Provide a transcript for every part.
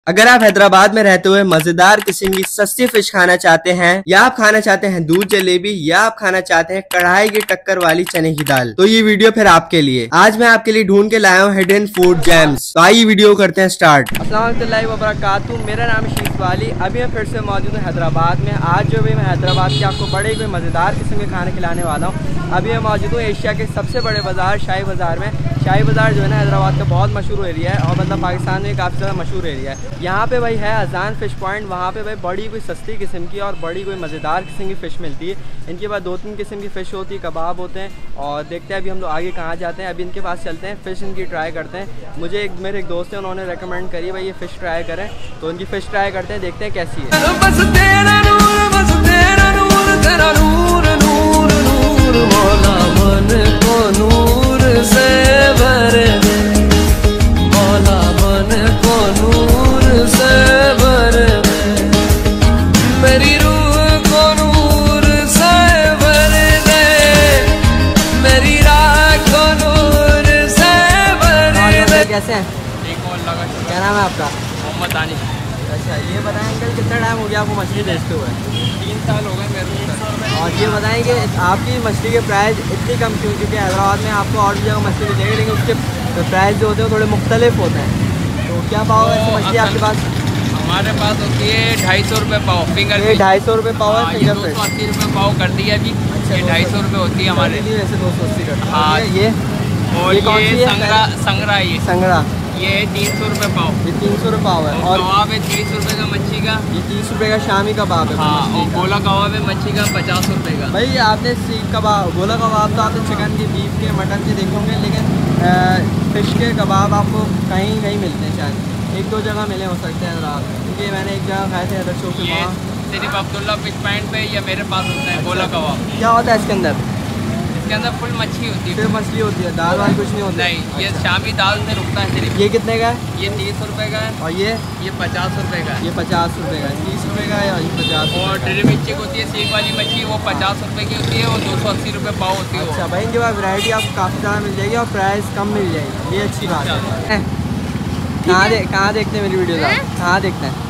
अगर आप हैदराबाद में रहते हुए मजेदार किस्म की सस्ती फिश खाना चाहते हैं, या आप खाना चाहते हैं दूध जलेबी, या आप खाना चाहते हैं कढ़ाई की टक्कर वाली चने की दाल, तो ये वीडियो फिर आपके लिए। आज मैं आपके लिए ढूंढ के लाया हूँ हिडन फूड जेम्स। तो आइए वीडियो करते हैं स्टार्ट। अस्सलाम वालेकुम वबरकातुहू, मेरा नाम है शीश वाली। अभी मैं फिर से मौजूद हूँ हैदराबाद में। आज जो भी मैं हैदराबाद के आपको बड़े कोई मजेदार किस्म के खाने खिलाने वाला हूँ। अभी मैं मौजूद हूँ एशिया के सबसे बड़े बाजार शाही बाजार में। शाही बाजार जो है ना हैदराबाद का बहुत मशहूर एरिया है, और मतलब पाकिस्तान में काफ़ी ज़्यादा मशहूर एरिया है। यहाँ पे भाई है अजान फिश पॉइंट। वहाँ पे भाई बड़ी कोई सस्ती किस्म की और बड़ी कोई मज़ेदार किस्म की फ़िश मिलती है। इनके पास 2-3 किस्म की फ़िश होती है, कबाब होते हैं। और देखते हैं अभी हम लोग आगे कहाँ जाते हैं। अभी इनके पास चलते हैं, फ़िश इनकी ट्राई करते हैं। मुझे मेरे एक दोस्त है, उन्होंने रेकमेंड करी भाई ये फ़िश ट्राई करें, तो इनकी फ़िश ट्राई करते हैं, देखते हैं कैसी है। कैसे हैं? क्या नाम है आपका? मोहम्मद दानिश। अच्छा, ये बताएं अंकल कितना टाइम हो गया आपको मछली बेचते हुए? 3 साल हो गए मेरे को। और ये बताएं कि आपकी मछली के प्राइस इतनी कम क्यों? क्योंकि हैदराबाद में आपको और भी जगह मछली मिलेगी, लेकिन उसके प्राइस जो होते हैं थोड़े मुख्तलिफ होते हैं। तो क्या भाव है ऐसी मछली आपके पास? हमारे पास होती है 250 रुपये पाव फिंगर। ये 250 रुपये पाव है फिंगर फिश। 280 रुपये पाव कर दिया अभी। अच्छा, ये 250 रुपये होती है हमारे लिए, वैसे 280 करते हैं। हाँ, ये और ये संगरा ये संगरा ये 300 रुपये पाव। ये 300 रुपये पाव है। और कबाब है 30 रुपये का मच्छी का। ये 30 रुपये का शामी कबाब है। हाँ, और गोला कबाब है मच्छी का 50 रुपये का। भाई आपने सीख कबाब, गोला कबाब तो आपने चिकन के, बीफ के, मटन के देखे होंगे, लेकिन फ़िश के कबाब आपको कहीं नहीं मिलते हैं। शायद 1-2 जगह मिले हो सकते हैं रात में, क्योंकि मैंने एक जगह खाए थे हैदर चौक के वहाँ। सिर्फ अब्दुल्ला फिश पॉइंट पे या मेरे पास होता है गोला कबाब। क्या होता है इसके अंदर? इसके अंदर फुल मच्छी होती है। सिर्फ मछली होती है, दाल वाल कुछ नहीं होती? नहीं, ये शामी दाल से रुकता है सिर्फ। ये कितने का है? ये 30 रुपये का है। और ये 50 रुपये का है। ये 50 रुपये का है। 30 रुपये का है और ये 50। और ड्रिल मिर्ची होती है सीख वाली मच्छी, वो 50 रुपये की होती है, वो 280 रुपये पाव होती है। अच्छा भाई, इनके पास वैरायटी आपको काफ़ी ज़्यादा मिल जाएगी और प्राइस कम मिल जाएगी, ये अच्छी बात है। कहाँ देखते हैं मेरी वीडियो? कहाँ देखते हैं?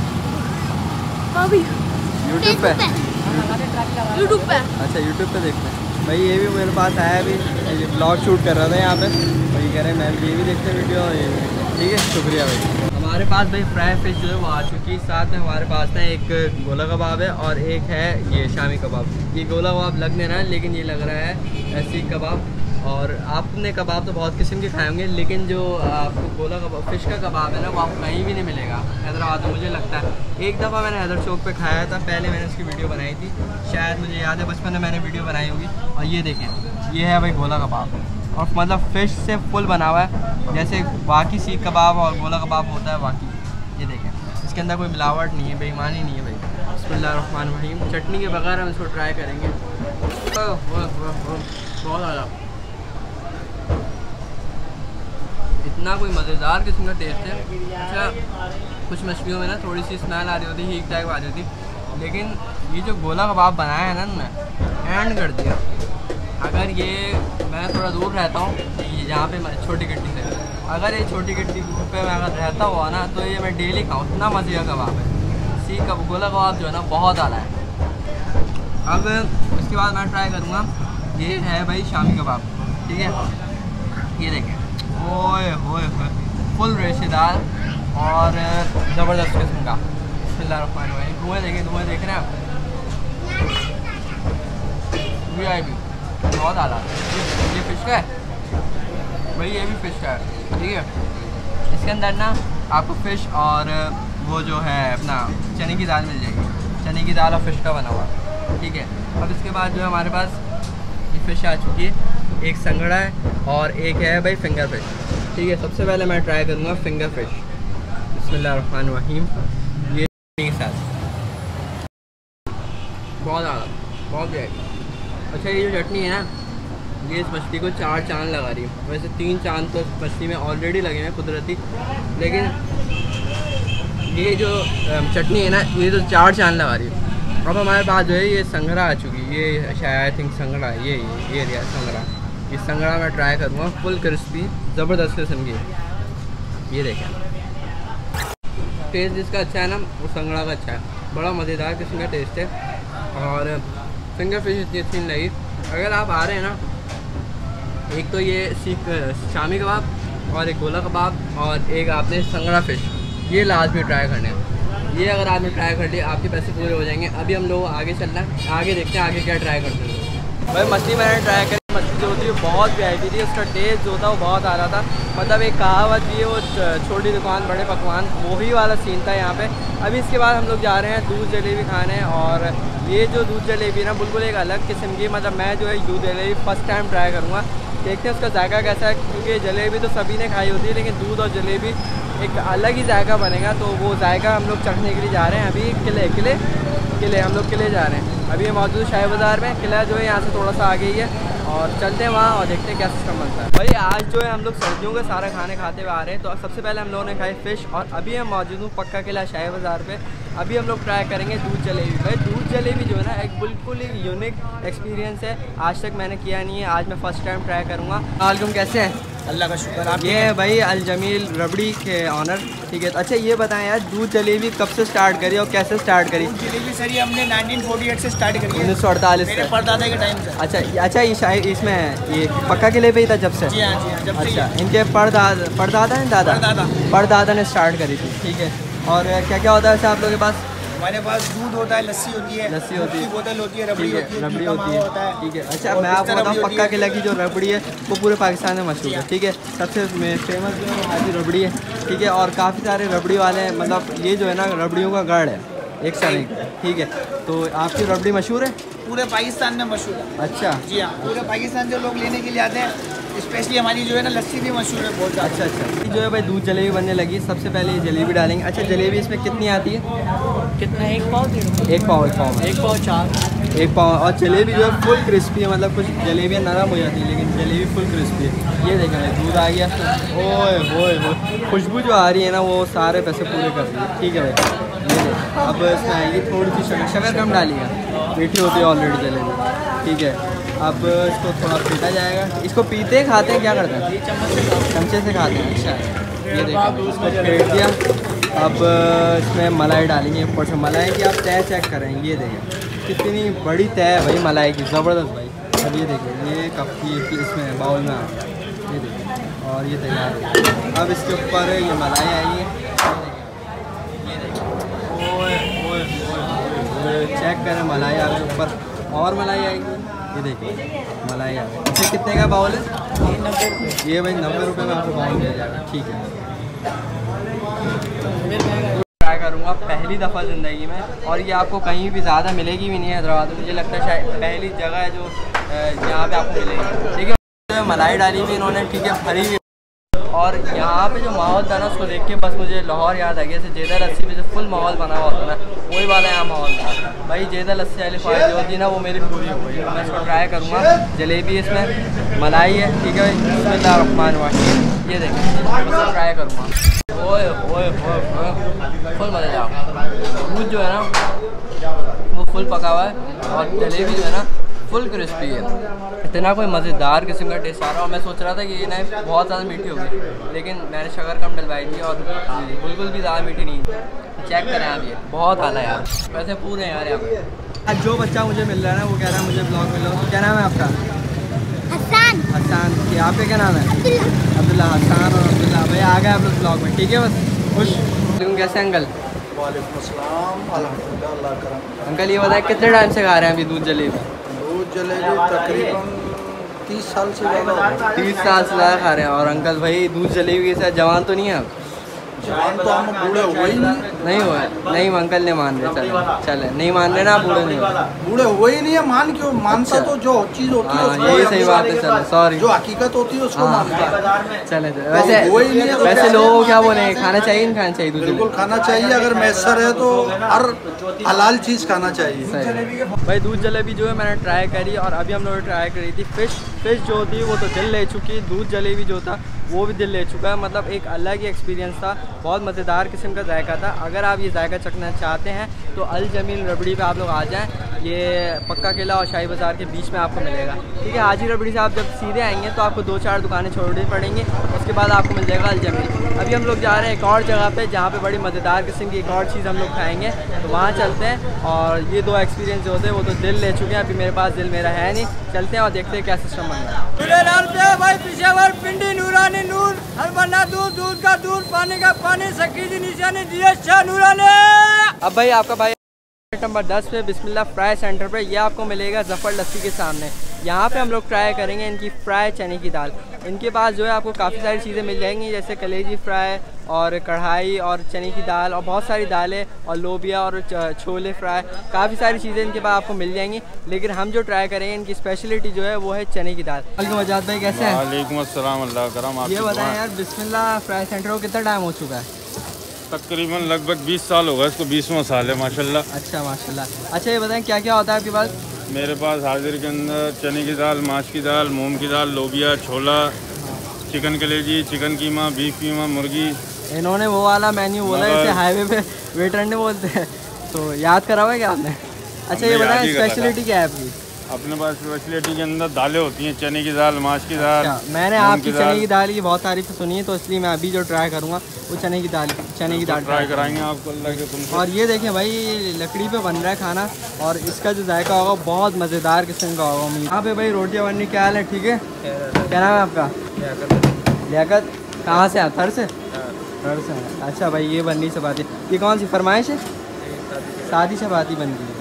यूट्यूब पे। अच्छा, यूट्यूब पे देखते हैं। भाई ये भी मेरे पास आया, अभी ब्लॉग शूट कर रहा था यहाँ पे, और ये कह रहे हैं मैम ये भी देखते हैं वीडियो। ठीक है, शुक्रिया भाई। हमारे पास भाई फ्राई फिश जो है वो आ चुकी है। साथ में हमारे पास ना एक गोला कबाब है और एक है ये शामी कबाब। ये गोला कबाब लग नहीं रहा है, लेकिन ये लग रहा है सीख कबाब। और आपने कबाब तो बहुत किस्म के खाए होंगे, लेकिन जो आपको गोला कबाब फ़िश का कबाब है ना, वो आपको कहीं भी नहीं मिलेगा हैदराबाद में, मुझे लगता है। एक दफ़ा मैंने हैदर चौक पे खाया था, पहले मैंने उसकी वीडियो बनाई थी, शायद मुझे याद है बचपन में मैंने वीडियो बनाई होगी। और ये देखें, ये है भाई गोला कबाब, और मतलब फ़िश से फुल बना हुआ है, जैसे बाकी सीख कबाब और गोला कबाब होता है बाकी। ये देखें, इसके अंदर कोई मिलावट नहीं है, बेईमानी नहीं है भाई। बिस्मिल्लाहिर्रहमानिर्रहीम। चटनी के बगैर हम इसको ट्राई करेंगे। बहुत ज़्यादा, इतना कोई मज़ेदार किस्म का टेस्ट है। अच्छा, कुछ मछलियों में ना थोड़ी सी स्मेल आ रही होती, हीट टाइप आ रही होती, लेकिन ये जो गोला कबाब बनाया है ना इन्होंने, एंड कर दिया। अगर ये मैं थोड़ा दूर रहता हूँ यहाँ पे छोटी गिट्टी से, अगर ये छोटी गिट्टी पे मैं अगर रहता हुआ ना, तो ये मैं डेली खाऊँ, इतना मज़े का कबाब है। सीख का गोला कबाब जो है ना बहुत आला है। अब इसके बाद मैं ट्राई करूँगा, ये है भाई शामी कबाब। ठीक है, ये देखें, ओए होए होए, फुल रेशेदार और ज़बरदस्त किस्म का। बिस्मिल्लाहिर्रहमानिर्रहीम। धुएँ देखें, धुएँ देख रहे हैं आप? VIP बहुत आला। ये फ़िश का है भाई, ये भी फ़िश का है। ठीक है, इसके अंदर ना आपको फ़िश और वो जो है अपना चने की दाल मिल जाएगी। चने की दाल और फ़िश का बना हुआ। ठीक है, अब इसके बाद जो है हमारे पास ये फ़िश आ चुकी है, एक संगड़ा है और एक है भाई फिंगर फिश। ठीक है, सबसे पहले मैं ट्राई करूँगा फिंगर फिश। बिस्मिल्लाहिर्रहमानिर्रहीम। ये के साथ बहुत ज़्यादा, बहुत जाएगी। अच्छा, ये जो चटनी है ना, ये इस मछली को 4 चांद लगा रही है। वैसे 3 चांद तो मछली में ऑलरेडी लगे हैं कुदरती, लेकिन ये जो चटनी है ना, ये तो 4 चांद लगा रही है। अब हमारे पास जो है ये संगरा आ चुकी है। ये शायद आई थिंक संगरा है, ये एरिया संगरा। ये संगड़ा मैं ट्राई करूँगा, फुल क्रिस्पी ज़बरदस्त किस्म की। ये देखें, टेस्ट जिसका अच्छा है ना वो संगड़ा का अच्छा है, बड़ा मज़ेदार किस्म का टेस्ट है। और फिंगर फिश इतनी अच्छी नहीं लगी। अगर आप आ रहे हैं ना, एक तो ये सीख शामी कबाब और एक गोला कबाब और एक आपने संगड़ा फिश, ये लाजमी ट्राई करने हैं। ये अगर आपने ट्राई कर लिया आपके पैसे पूरे हो जाएंगे। अभी हम लोग आगे चलना है, आगे देखते हैं आगे क्या ट्राई करते हैं। भाई मछली मैंने ट्राई करी, मछली जो होती है बहुत VIP थी, उसका टेस्ट जो था वो बहुत आ रहा था। मतलब एक कहावत भी है वो छोटी दुकान बड़े पकवान, वही वाला सीन था यहाँ पे। अभी इसके बाद हम लोग जा रहे हैं दूध जलेबी खाने। और ये जो दूध जलेबी ना बिल्कुल एक अलग किस्म की, मतलब मैं जो है दूध जलेबी फर्स्ट टाइम ट्राई करूँगा। देखते हैं उसका जायका कैसा है, क्योंकि जलेबी तो सभी ने खाई होती है लेकिन दूध और जलेबी एक अलग ही जायका बनेगा। तो वो जायका हम लोग चखने के लिए जा रहे हैं। अभी किले हम लोग किले जा रहे हैं। अभी हम मौजूद शाही बाज़ार में, किला जो है यहाँ से थोड़ा सा आगे ही है, और चलते हैं वहाँ और देखते हैं क्या सिस्टम बनता है। भाई आज जो है हम लोग सर्दियों के सारे खाने खाते हुए आ रहे हैं। तो सबसे पहले हम लोगों ने खाई फ़िश, और अभी हम मौजूद हूँ पक्का किला शाही बाज़ार पे। अभी हम लोग ट्राई करेंगे दूध जलेबी। भाई दूध जलेबी जो है ना एक बिल्कुल ही यूनिक एक्सपीरियंस है, आज तक मैंने किया नहीं है, आज मैं फ़र्स्ट टाइम ट्राई करूँगा। वालेकुम, कैसे हैं? अल्लाह का शुक्र। आप ये है भाई अल जमील रबड़ी के ऑनर, ठीक है। अच्छा ये बताएं यार, दूध जलेबी कब से स्टार्ट करी और कैसे स्टार्ट करी? दूध जलेबी सर ये हमने 1948 से स्टार्ट करी है, 1948 मेरे से। परदादा के टाइम से। अच्छा ये शायद इसमें ये पक्का किले पे ही था जब से? जी हाँ जब से। अच्छा, इनके परदादा हैं, परदादा ने स्टार्ट करी थी, ठीक है। और क्या क्या होता है वैसे आप लोगों के पास? हमारे पास दूध होता है, लस्सी होती है, बोतल होती है, रबड़ी होती है, ठीक है। अच्छा मैं आपको बताऊँ पक्का किला की जो रबड़ी है वो पूरे पाकिस्तान में मशहूर है, ठीक है। सबसे फेमस जो है हाजी रबड़ी है, ठीक है। और काफ़ी सारे रबड़ी वाले हैं, मतलब ये जो है ना रबड़ियों का गढ़ है एक सारे, ठीक है। तो आपकी रबड़ी मशहूर है? पूरे पाकिस्तान में मशहूर है। अच्छा जी हाँ, पूरे पाकिस्तान से लोग लेने के लिए आते हैं। स्पेशली हमारी जो है ना लस्सी भी मशहूर है बहुत ज़्यादा। अच्छा जो है भाई दूध जलेबी बनने लगी। सबसे पहले ये जलेबी डालेंगे। अच्छा जलेबी इसमें कितनी आती है? कितना? एक पाव एक पाव। और जलेबी जो है फुल क्रिस्पी है, मतलब कुछ जलेबियाँ नरम हो जाती है लेकिन जलेबी फुल क्रिस्पी है। ये देखें दूध आ गया, ओए होए खुशबू जो आ रही है ना वो सारे पैसे पूरे कर रही है, ठीक है भाई। ये देखें अब इसमें आएगी थोड़ी सी शक्कर कम डालिएगा, मीठी होती है ऑलरेडी जलेबी, ठीक है। अब इसको थोड़ा पीटा जाएगा। इसको पीते हैं खाते हैं क्या करते हैं? चमचे से खाते हैं। अच्छा ये देखो इसको फेंट दिया। अब इसमें मलाई डालेंगे ऊपर से। मलाई की आप तय चेक करें, ये देखें कितनी बड़ी तय है भाई मलाई की, ज़बरदस्त भाई। अब ये देखिए ये कप की इसमें बाउल में आ गया, ये देखिए। और ये तैयार। अब इसके ऊपर ये मलाई आएगी, ये देखिए चेक करें मलाई आपके ऊपर, और मलाई आएगी, ये देखिए मलाई आ गई। इसे कितने का बाउल है? 90 रुपये। ये भाई 90 रुपये में आपको बाउल मिल जाएगा, ठीक है। ट्राई करूँगा पहली दफ़ा ज़िंदगी में, और ये आपको कहीं भी ज़्यादा मिलेगी भी नहीं है हैदराबाद में। मुझे लगता है शायद पहली जगह है जो यहाँ पे आपको मिलेगी, ठीक है। मलाई डाली हुई इन्होंने, ठीक है, भरी हुई। और यहाँ पे जो माहौल था ना उसको देख के बस मुझे लाहौर याद आ गया। जैसे जेदा लस्सी में जो फुल माहौल बना हुआ था ना वही वाला यहाँ माहौल था भाई। जेदा लस्सी वाली ख्वाहिश जो होती है ना वो मेरी पूरी हो गई। मैं इसको ट्राई करूँगा। जलेबी इसमें मलाई है, ठीक है भाई। बिस्मिल्लाहिर्रहमानिर्रहीम, ये देखें इसको ट्राई करूँगा। ओए फुल मज़ेदार। दूध जो है ना वो फुल पका हुआ है, और जलेबी जो है ना फुल क्रिस्पी है। इतना कोई मज़ेदार किस्म का टेस्ट आ रहा है। और मैं सोच रहा था कि ये ना बहुत ज़्यादा मीठी होगी, लेकिन मैंने शक्कर कम डलवाई थी और बिल्कुल भी ज़्यादा मीठी नहीं। चेक करें आप, ये बहुत आला है यार, वैसे पूरे हैं यार यहाँ पे। आज जो बच्चा मुझे मिल रहा है ना वो कह रहा है मुझे ब्लॉग मिल रहा है। क्या नाम है आपका? हसान। आपका क्या नाम है? अब्दुल्ला। हसान और अब्दुल्ला भाई आ गए आप लोग ब्लॉग में, ठीक है। बस खुश। कैसे अंकल? अंकल ये बताएं कितने टाइम से खा रहे हैं अभी दूध जलेबी? तकरीबन 30 साल से ज़्यादा। 30 साल से ज़्यादा खा रहे हैं। और अंकल भाई दूध जलेबी के साथ जवान तो नहीं है आप? जवान तो हम बूढ़े हुए ही नहीं हुआ है। नहीं अंकल ने मान रहे, चले नहीं मान रहे ना, बूढ़े नहीं हुए। बूढ़े हुए ही नहीं है। मान क्यों मानता? तो जो चीज़ होती है यही सही बात है। चलो सॉरी, जो हकीकत होती है उसको मानता है। चले वैसे लोगों को क्या बोले, खाना चाहिए नहीं खाना चाहिए? बिल्कुल खाना चाहिए, अगर मैसर है तो हर हलाल चीज़ खाना चाहिए। भाई दूध जलेबी जो है मैंने ट्राई करी, और अभी हम लोगों ने ट्राई करी थी फ़िश जो होती है वो तो दिल ले चुकी। दूध जलेबी जो था वो भी दिल ले चुका है। मतलब एक अलग ही एक्सपीरियंस था, बहुत मज़ेदार किस्म का जायका था। अगर आप ये जायका चखना चाहते हैं तो अल जमील रबड़ी पे आप लोग आ जाएं। ये पक्का किला और शाही बाज़ार के बीच में आपको मिलेगा। ठीक है, हाजी रबड़ी से आप जब सीधे आएंगे तो आपको 2-4 दुकानें छोड़नी पड़ेंगी, उसके बाद आपको मिल जाएगा अल-जमील। अभी हम लोग जा रहे हैं एक और जगह पे जहाँ पे बड़ी मज़ेदार किस्म की एक और चीज़ हम लोग खाएँगे, तो वहाँ चलते हैं। और ये 2 एक्सपीरियंस जो होते हैं वो तो दिल ले चुके हैं, अभी मेरे पास दिल मेरा है नहीं। चलते हैं और देखते हैं क्या सिस्टम बन रहा है। भाई पेशेवर पिंडी नूरानी नूर, हर बना दूध, दूध का दूध, पानी का पानी, सकीदी निशानी दिए शाह नूरानी। अब भाई आपका भाई नंबर 10 पे बिस्मिल्लाह फ्राई सेंटर पे, ये आपको मिलेगा ज़फ़र लस्सी के सामने। यहाँ पे हम लोग ट्राई करेंगे इनकी फ्राई चने की दाल। इनके पास जो है आपको काफ़ी सारी चीज़ें मिल जाएंगी, जैसे कलेजी फ्राई और कढ़ाई और चने की दाल और बहुत सारी दालें और लोबिया और छोले फ्राई, काफ़ी सारी चीज़ें इनके पास आपको मिल जाएंगी। लेकिन हम जो ट्राई करेंगे इनकी स्पेशलिटी जो है वो है चने की दाल। वजाद भाई कैसे हैं? वालेकुम अस्सलाम, अल्लाह करम। ये बताएं यार, बिस्मिल्लाह फ्राई सेंटर को कितना टाइम हो चुका है? तकरीबन लगभग 20 साल होगा इसको, 20वां साल है माशाल्लाह। अच्छा माशाल्लाह। अच्छा ये बताएं क्या क्या होता है आपके पास? मेरे पास हाजिर के अंदर चने की दाल, माश की दाल, मूंग की दाल, लोबिया, छोला, चिकन कलेजी, चिकन कीमा, बीफ कीमा, मुर्गी। इन्होंने वो वाला मेन्यू बोला जैसे हाईवे पे वेटर ने बोलते हैं, तो याद करा हुआ है क्या आपने? अच्छा ये बताएं स्पेशलिटी क्या है आपकी? अपने पास स्पेशलिटी के अंदर दालें होती हैं, चने की दाल, माश की दाल। मैंने आपकी चने की दाल की बहुत तारीफ सुनी है, तो इसलिए मैं अभी जो ट्राई करूँगा वो चने की दाल ट्राई कराएंगे आपको अल्लाह के तुमसे। और ये देखें भाई, ये लकड़ी पे बन रहा है खाना और इसका जो जायका होगा बहुत मज़ेदार किस्म का होगा। यहाँ पे भाई रोटियाँ बननी, क्या हाल है? ठीक है, क्या नाम है आपका? लियाकत। कहाँ से आप? थर से? थर से। अच्छा भाई, ये बननी चपाती, ये कौन सी फरमाइश है? सादी चपाती बन गई है।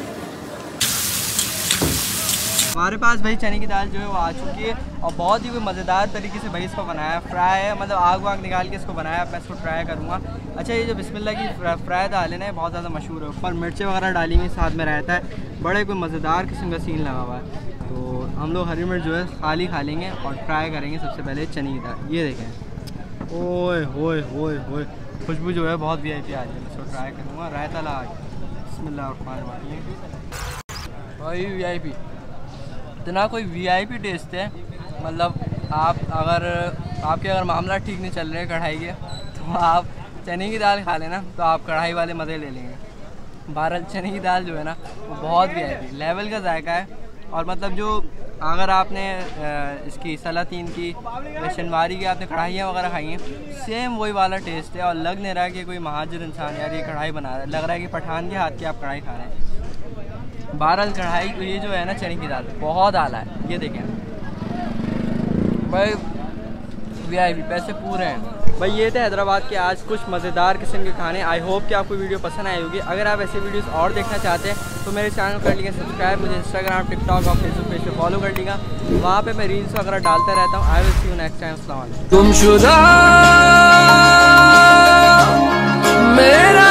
हमारे पास भाई चने की दाल जो है वो आ चुकी है और बहुत ही मज़ेदार तरीके से भाई इसको बनाया है, फ्राई है, मतलब आग वाग निकाल के इसको बनाया। मैं इसको ट्राई करूँगा। अच्छा ये जो बिस्मिल्लाह की फ्राई दाल है ना, बहुत ज़्यादा मशहूर है, ऊपर मिर्चें वगैरह डाली हुई साथ में रहता है, बड़े कोई मज़ेदार किस्म का सीन लगा हुआ है। तो हम लोग हरी मिर्च जो है खाली खा लेंगे और ट्राई करेंगे सबसे पहले चने की दाल। ये देखें, ओए होए होए होए, खुशबू जो है बहुत VIP आ रही है। इसको ट्राई करूँगा। रायता ला बिस्मिल्लाह भाई, VIP इतना कोई VIP टेस्ट है, मतलब आपके अगर मामला ठीक नहीं चल रहे कढ़ाई के, तो आप चने की दाल खा लेना, तो आप कढ़ाई वाले मज़े ले लेंगे। बहरहाल चने की दाल जो है ना वो बहुत VIP लेवल का जायका है। और मतलब जो अगर आपने इसकी सलातीन की, शनवारी की आपने कढ़ाइयाँ वगैरह खाई हैं, सेम वही वाला टेस्ट है। और लग नहीं रहा है कि कोई महाजिर इंसान यार ये कढ़ाई बना रहा है, लग रहा है कि पठान के हाथ की आप कढ़ाई खा रहे हैं। बहरहाल कढ़ाई ये जो है ना चने की दाल बहुत आला है। ये देखें भाई, VIP पैसे पूरे हैं भाई। ये थे हैदराबाद के आज कुछ मज़ेदार किस्म के खाने। आई होप कि आपको वीडियो पसंद आई होगी। अगर आप ऐसे वीडियोस और देखना चाहते हैं तो मेरे चैनल कर लीजिए सब्सक्राइब, मुझे इंस्टाग्राम, टिकटॉक और फेसबुक पेज पे फॉलो कर लीजिएगा, वहाँ पे मैं रील्स वगैरह डालता रहता हूँ। I will see you next time. अस्सलाम वालेकुम। तुम शुदा मेरा